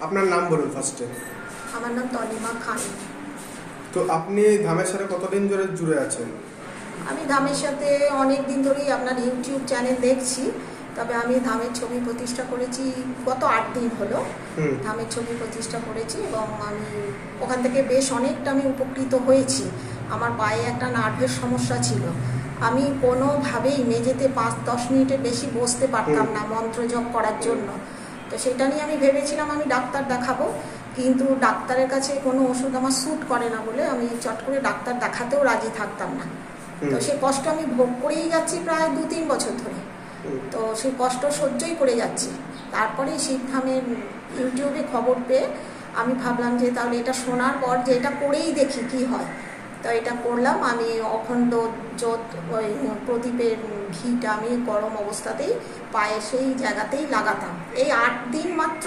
আপনার নাম বলুন ফার্স্টে। আমার নাম তনিমা খান। তো আপনি ধামের সাথে কতদিন ধরে জুড়ে আছেন? আমি ধামের সাথে অনেক দিন ধরেই আপনার ইউটিউব চ্যানেল দেখছি। তবে আমি ধামের ছবি প্রতিষ্ঠা করেছি গত 8 দিন হলো। ধামের ছবি প্রতিষ্ঠা করেছি এবং আমি ওখান থেকে বেশ অনেকটা আমি উপকৃত হয়েছি। আমার পায়ে একটা নার্ভের সমস্যা ছিল। আমি কোনোভাবেই মেঝেতে 5-10 মিনিটের বেশি বসতে পারতাম না মন্ত্র জপ করার জন্য। তো সেটা নিয়ে আমি ভেবেছিলাম আমি ডাক্তার দেখাবো, কিন্তু ডাক্তারের কাছে কোনো ওষুধ আমার স্যুট করে না বলে আমি চট করে ডাক্তার দেখাতেও রাজি থাকতাম না। তো সেই কষ্ট আমি ভোগ করেই যাচ্ছি প্রায় 2-3 বছর ধরে। তো সেই কষ্ট সহ্যই করে যাচ্ছি। তারপরে শিবধামের ইউটিউবে খবর পেয়ে আমি ভাবলাম যে তাহলে এটা শোনার পর যে এটা করেই দেখি কি হয়। তো এটা করলাম। আমি অখণ্ড জোত ওই প্রদীপের ঘিটা আমি গরম অবস্থাতেই পায়ে সেই জায়গাতেই লাগাতাম। এই 8 দিন মাত্র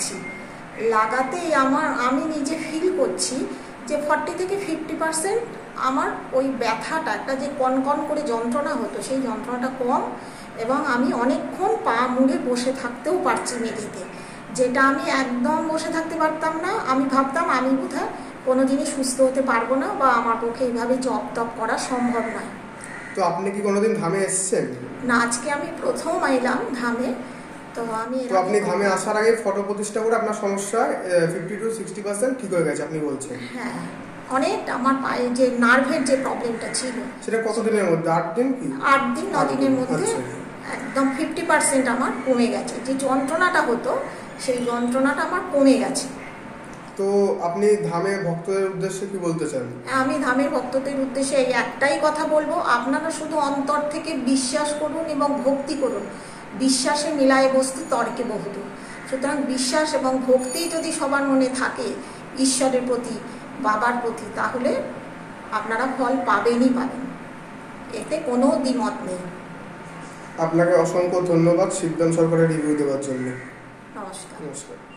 লাগাতেই আমি নিজে ফিল করছি যে 40 থেকে 50% আমার ওই ব্যথাটা, একটা যে কনকন করে যন্ত্রণা হতো সেই যন্ত্রণাটা কম, এবং আমি অনেকক্ষণ পা মুড়ে বসে থাকতেও পারছি মেঝেতে, যেটা আমি একদম বসে থাকতে পারতাম না। আমি ভাবতাম আমি বোধহয় কোনো জিনিস সুস্থ হতে পারবো না বা আমার পক্ষে এইভাবে জপ তপ করা সম্ভব নয়। তো আপনি কি কোনোদিন ধামে এসেছেন? না, আজকে আমি প্রথম এলাম ধামে। তো আপনি ধামে আসার আগে ফটো প্রতিষ্ঠা করে আপনার সমস্যা 50 to 60% ঠিক হয়ে গেছে আপনি বলছেন? হ্যাঁ, অনেক আমার পায়ে যে নার্ভের যে প্রবলেমটা ছিল সেটা কতদিনের মধ্যে? 8 দিন কি 8 দিন 9 দিনের মধ্যে একদম 50% আমার কমে গেছে। যে যন্ত্রণাটা হতো সেই যন্ত্রণাটা আমার কমে গেছে। তো আপনি ধামে ভক্তদের উদ্দেশ্যে কি বলতে চান? আমি ধামের ভক্তদের উদ্দেশ্যে এই একটাই কথা বলবো, আপনারা শুধু অন্তর থেকে বিশ্বাস করুন এবং ভক্তি করুন। বিশ্বাসে মিলায় বস্তু তর্কে বহুদূর। সুতরাং বিশ্বাস এবং ভক্তি যদি সবার মনে থাকে ঈশ্বরের প্রতি, বাবার প্রতি, তাহলে আপনারা ফল পাবেনই পাবেন, এতে কোনো দ্বিমত নেই। আপনাকে অসংখ্য ধন্যবাদ শিবধাম সরকারের রিভিউ দেওয়ার জন্য। নমস্কার। নমস্কার।